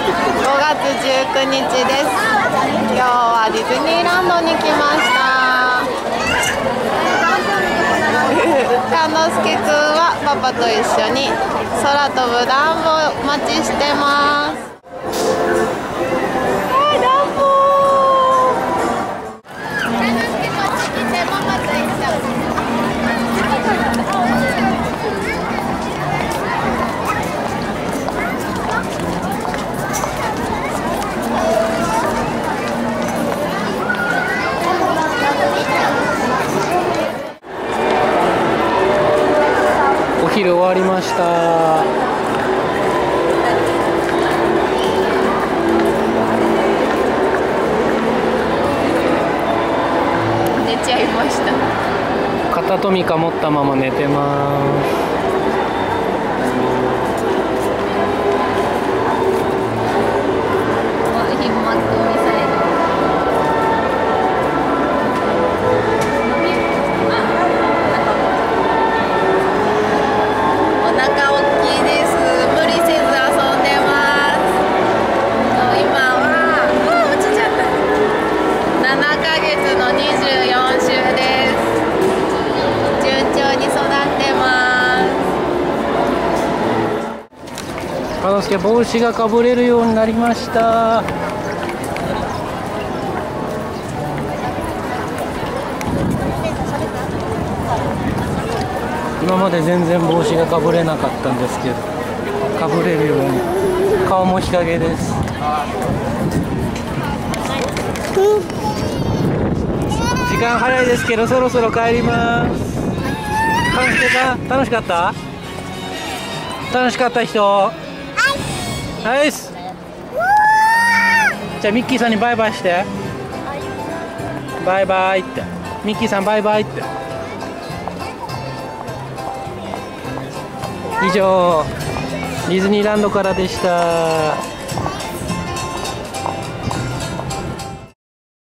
月19日です。今日はディズニーランドに来ました。かんのすけくんはパパと一緒に空飛ぶダンボをお待ちしてます。ダンボお昼終わりました。寝ちゃいました。片トミカ持ったまま寝てます。かのすけ帽子がかぶれるようになりました。今まで全然帽子がかぶれなかったんですけど、かぶれるように。顔も日陰です。時間早いですけどそろそろ帰ります。かのすけさん楽しかった？楽しかった人？ナイス。じゃあミッキーさんにバイバイして。バイバイって。ミッキーさんバイバイって。以上ディズニーランドからでした。